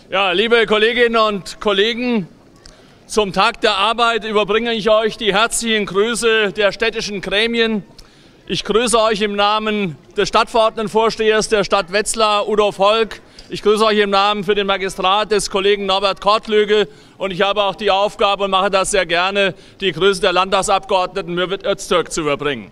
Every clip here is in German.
Ja, liebe Kolleginnen und Kollegen, zum Tag der Arbeit überbringe ich euch die herzlichen Grüße der städtischen Gremien. Ich grüße euch im Namen des Stadtverordnetenvorstehers der Stadt Wetzlar, Udo Volk. Ich grüße euch im Namen für den Magistrat des Kollegen Norbert Kortlöge und ich habe auch die Aufgabe und mache das sehr gerne, die Grüße der Landtagsabgeordneten Mürwit Öztürk zu überbringen.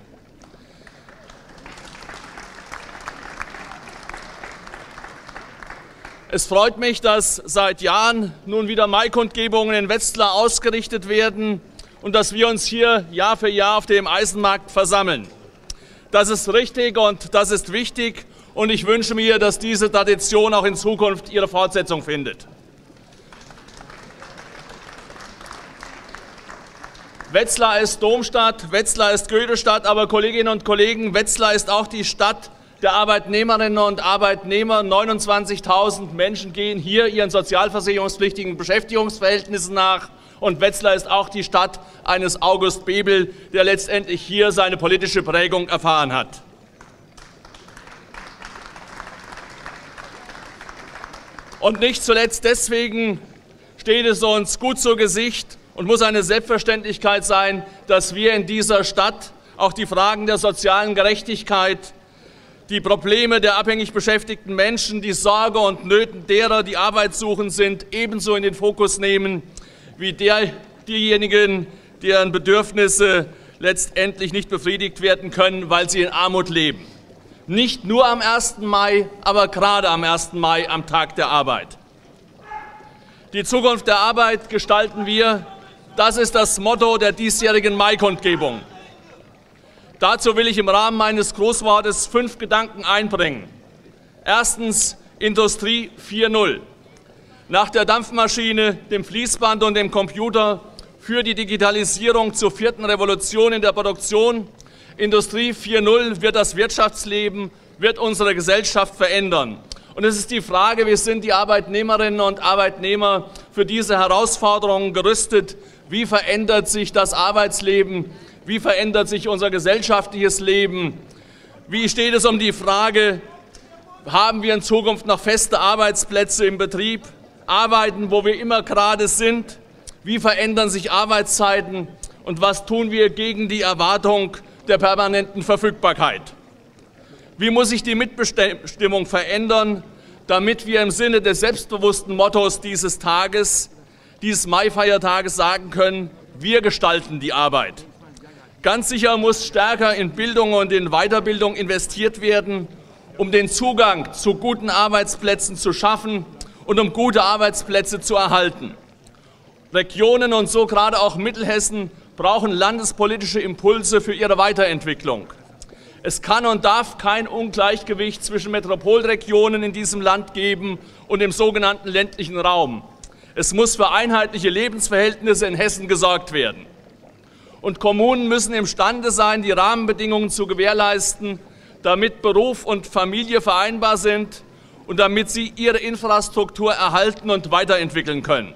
Es freut mich, dass seit Jahren nun wieder Maikundgebungen in Wetzlar ausgerichtet werden und dass wir uns hier Jahr für Jahr auf dem Eisenmarkt versammeln. Das ist richtig und das ist wichtig und ich wünsche mir, dass diese Tradition auch in Zukunft ihre Fortsetzung findet. Wetzlar ist Domstadt, Wetzlar ist Goethestadt, aber Kolleginnen und Kollegen, Wetzlar ist auch die Stadt der Arbeitnehmerinnen und Arbeitnehmer. 29.000 Menschen gehen hier ihren sozialversicherungspflichtigen Beschäftigungsverhältnissen nach. Und Wetzlar ist auch die Stadt eines August Bebel, der letztendlich hier seine politische Prägung erfahren hat. Und nicht zuletzt deswegen steht es uns gut zu Gesicht und muss eine Selbstverständlichkeit sein, dass wir in dieser Stadt auch die Fragen der sozialen Gerechtigkeit, die Probleme der abhängig beschäftigten Menschen, die Sorge und Nöten derer, die arbeitssuchend sind, ebenso in den Fokus nehmen wie diejenigen, deren Bedürfnisse letztendlich nicht befriedigt werden können, weil sie in Armut leben. Nicht nur am 1. Mai, aber gerade am 1. Mai, am Tag der Arbeit. Die Zukunft der Arbeit gestalten wir, das ist das Motto der diesjährigen Maikundgebung. Dazu will ich im Rahmen meines Großwortes 5 Gedanken einbringen. Erstens Industrie 4.0. Nach der Dampfmaschine, dem Fließband und dem Computer führt die Digitalisierung zur 4. Revolution in der Produktion. Industrie 4.0 wird das Wirtschaftsleben, wird unsere Gesellschaft verändern. Und es ist die Frage, wie sind die Arbeitnehmerinnen und Arbeitnehmer für diese Herausforderungen gerüstet? Wie verändert sich das Arbeitsleben? Wie verändert sich unser gesellschaftliches Leben? Wie steht es um die Frage, haben wir in Zukunft noch feste Arbeitsplätze im Betrieb? Arbeiten, wo wir immer gerade sind? Wie verändern sich Arbeitszeiten? Und was tun wir gegen die Erwartung der permanenten Verfügbarkeit? Wie muss sich die Mitbestimmung verändern, damit wir im Sinne des selbstbewussten Mottos dieses Tages, dieses Maifeiertages sagen können, wir gestalten die Arbeit? Ganz sicher muss stärker in Bildung und in Weiterbildung investiert werden, um den Zugang zu guten Arbeitsplätzen zu schaffen und um gute Arbeitsplätze zu erhalten. Regionen und so gerade auch Mittelhessen brauchen landespolitische Impulse für ihre Weiterentwicklung. Es kann und darf kein Ungleichgewicht zwischen Metropolregionen in diesem Land geben und dem sogenannten ländlichen Raum. Es muss für einheitliche Lebensverhältnisse in Hessen gesorgt werden. Und Kommunen müssen imstande sein, die Rahmenbedingungen zu gewährleisten, damit Beruf und Familie vereinbar sind und damit sie ihre Infrastruktur erhalten und weiterentwickeln können.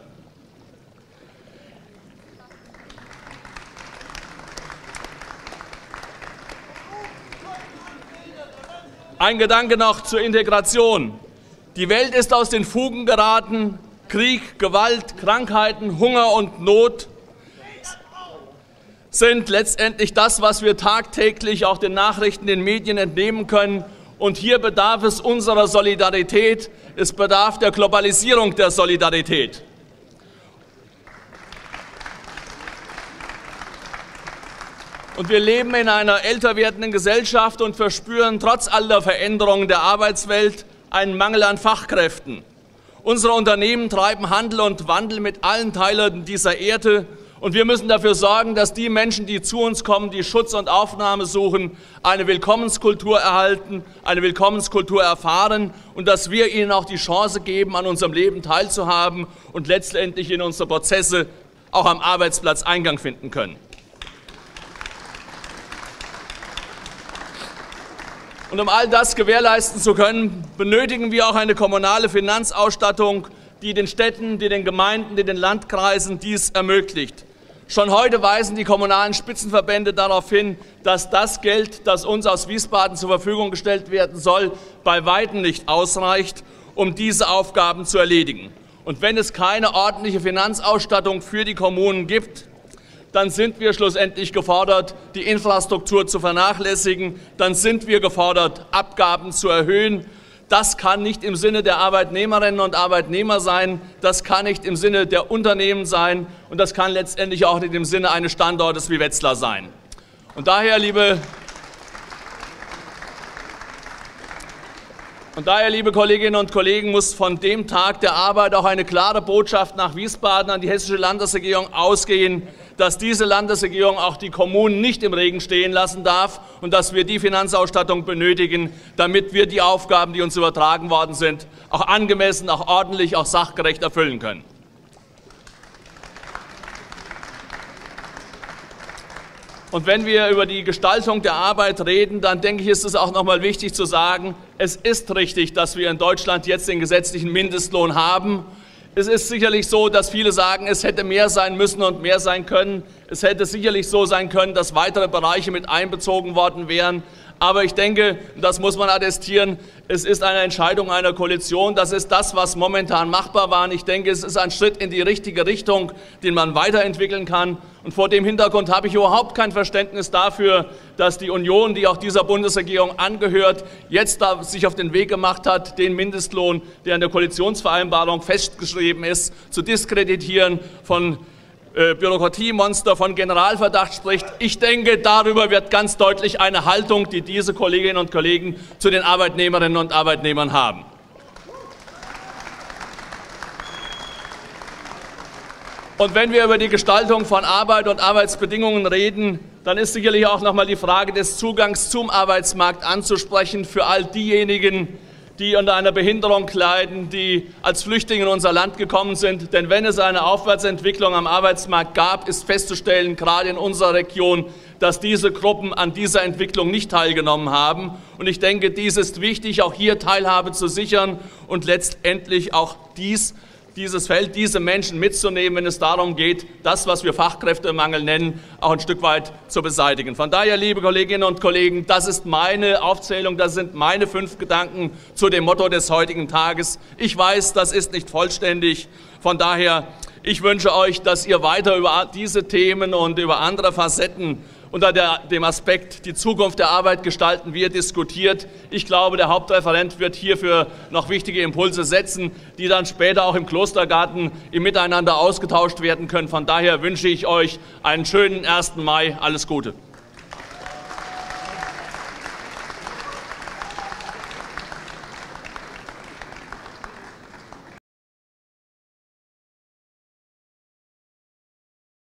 Ein Gedanke noch zur Integration. Die Welt ist aus den Fugen geraten. Krieg, Gewalt, Krankheiten, Hunger und Not sind letztendlich das, was wir tagtäglich auch den Nachrichten, den Medien entnehmen können. Und hier bedarf es unserer Solidarität, es bedarf der Globalisierung der Solidarität. Und wir leben in einer älter werdenden Gesellschaft und verspüren trotz aller Veränderungen der Arbeitswelt einen Mangel an Fachkräften. Unsere Unternehmen treiben Handel und Wandel mit allen Teilen dieser Erde. Und wir müssen dafür sorgen, dass die Menschen, die zu uns kommen, die Schutz und Aufnahme suchen, eine Willkommenskultur erhalten, eine Willkommenskultur erfahren und dass wir ihnen auch die Chance geben, an unserem Leben teilzuhaben und letztendlich in unsere Prozesse auch am Arbeitsplatz Eingang finden können. Und um all das gewährleisten zu können, benötigen wir auch eine kommunale Finanzausstattung, die den Städten, die den Gemeinden, die den Landkreisen dies ermöglicht. Schon heute weisen die kommunalen Spitzenverbände darauf hin, dass das Geld, das uns aus Wiesbaden zur Verfügung gestellt werden soll, bei weitem nicht ausreicht, um diese Aufgaben zu erledigen. Und wenn es keine ordentliche Finanzausstattung für die Kommunen gibt, dann sind wir schlussendlich gefordert, die Infrastruktur zu vernachlässigen, dann sind wir gefordert, Abgaben zu erhöhen. Das kann nicht im Sinne der Arbeitnehmerinnen und Arbeitnehmer sein, das kann nicht im Sinne der Unternehmen sein und das kann letztendlich auch nicht im Sinne eines Standortes wie Wetzlar sein. Und daher, liebe Kolleginnen und Kollegen, muss von dem Tag der Arbeit auch eine klare Botschaft nach Wiesbaden an die hessische Landesregierung ausgehen, dass diese Landesregierung auch die Kommunen nicht im Regen stehen lassen darf und dass wir die Finanzausstattung benötigen, damit wir die Aufgaben, die uns übertragen worden sind, auch angemessen, auch ordentlich, auch sachgerecht erfüllen können. Und wenn wir über die Gestaltung der Arbeit reden, dann denke ich, ist es auch noch mal wichtig zu sagen, es ist richtig, dass wir in Deutschland jetzt den gesetzlichen Mindestlohn haben. Es ist sicherlich so, dass viele sagen, es hätte mehr sein müssen und mehr sein können. Es hätte sicherlich so sein können, dass weitere Bereiche mit einbezogen worden wären. Aber ich denke, das muss man attestieren, es ist eine Entscheidung einer Koalition. Das ist das, was momentan machbar war. Und ich denke, es ist ein Schritt in die richtige Richtung, den man weiterentwickeln kann. Und vor dem Hintergrund habe ich überhaupt kein Verständnis dafür, dass die Union, die auch dieser Bundesregierung angehört, jetzt sich auf den Weg gemacht hat, den Mindestlohn, der in der Koalitionsvereinbarung festgeschrieben ist, zu diskreditieren, von Bürokratiemonster, von Generalverdacht spricht. Ich denke, darüber wird ganz deutlich eine Haltung, die diese Kolleginnen und Kollegen zu den Arbeitnehmerinnen und Arbeitnehmern haben. Und wenn wir über die Gestaltung von Arbeit und Arbeitsbedingungen reden, dann ist sicherlich auch noch mal die Frage des Zugangs zum Arbeitsmarkt anzusprechen für all diejenigen, die unter einer Behinderung leiden, die als Flüchtlinge in unser Land gekommen sind. Denn wenn es eine Aufwärtsentwicklung am Arbeitsmarkt gab, ist festzustellen, gerade in unserer Region, dass diese Gruppen an dieser Entwicklung nicht teilgenommen haben. Und ich denke, dies ist wichtig, auch hier Teilhabe zu sichern und letztendlich auch dieses Feld, diese Menschen mitzunehmen, wenn es darum geht, das, was wir Fachkräftemangel nennen, auch ein Stück weit zu beseitigen. Von daher, liebe Kolleginnen und Kollegen, das ist meine Aufzählung, das sind meine 5 Gedanken zu dem Motto des heutigen Tages. Ich weiß, das ist nicht vollständig. Von daher, ich wünsche euch, dass ihr weiter über diese Themen und über andere Facetten unter dem Aspekt, die Zukunft der Arbeit gestalten wir, diskutiert. Ich glaube, der Hauptreferent wird hierfür noch wichtige Impulse setzen, die dann später auch im Klostergarten im Miteinander ausgetauscht werden können. Von daher wünsche ich euch einen schönen 1. Mai. Alles Gute.